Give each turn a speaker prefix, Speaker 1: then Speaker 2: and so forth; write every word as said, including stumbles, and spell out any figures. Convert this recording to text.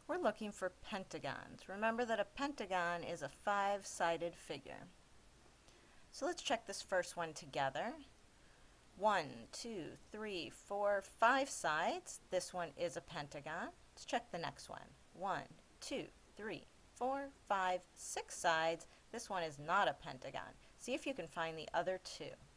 Speaker 1: We're looking for pentagons. Remember that a pentagon is a five-sided figure. So let's check this first one together. One, two, three, four, five sides. This one is a pentagon. Let's check the next one. One, two, three, four, five, six sides. This one is not a pentagon. See if you can find the other two.